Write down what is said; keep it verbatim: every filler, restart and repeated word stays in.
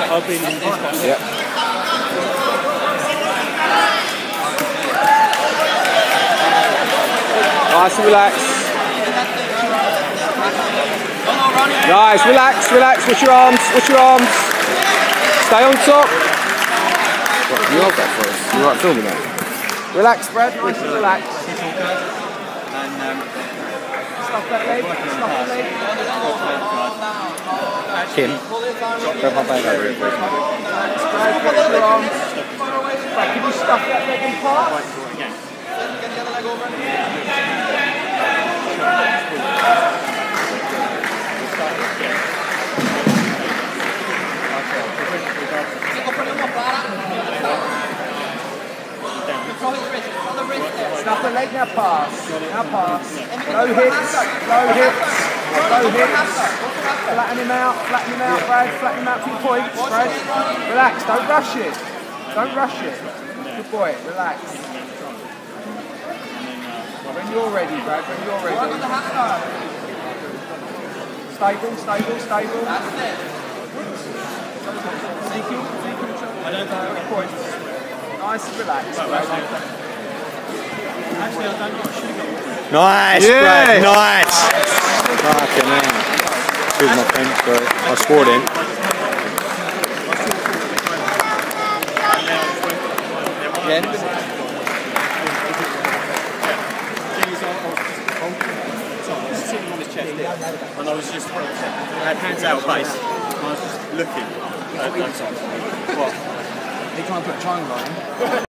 I've been in this one. Yep. Nice and relax. Nice, relax, relax. Watch your arms, watch your arms. Stay on top. What, you hold that for us? You right filming that? Relax, Brad. Nice and relax. And um, Stuff that leg. Stuff that leg. Kim, grab my bag over here, please. Brad, watch your arms. Brad, can you stuff that leg in part? Stuff the leg, now pass. Now pass. Low hips, low hips, low hips. Flatten him out, flatten him out, Brad. Flatten him out to your points, Brad. Relax, don't rush it. Don't rush it. Good boy, relax. When you're ready, Brad, when you're ready. Stable, stable, stable. Seeking, seeking I don't know points. Nice and relaxed, Brad. actually, I don't know what sugar. Nice, Yeah. Brad, nice. Fucking hell. Excuse my French, but I scored in. Again. Sitting on his chest here, and I was just I had hands out base, and I was just looking at those. What? He can't put a triangle on him.